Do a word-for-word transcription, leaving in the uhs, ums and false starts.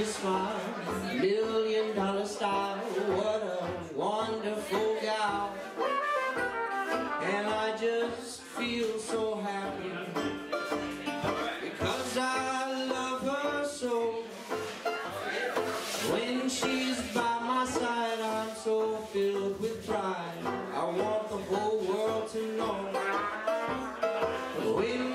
a smile, million dollar style. What a wonderful gal. And I just feel so happy because I love her so. When she's by my side, I'm so filled with pride. I want the whole world to know. We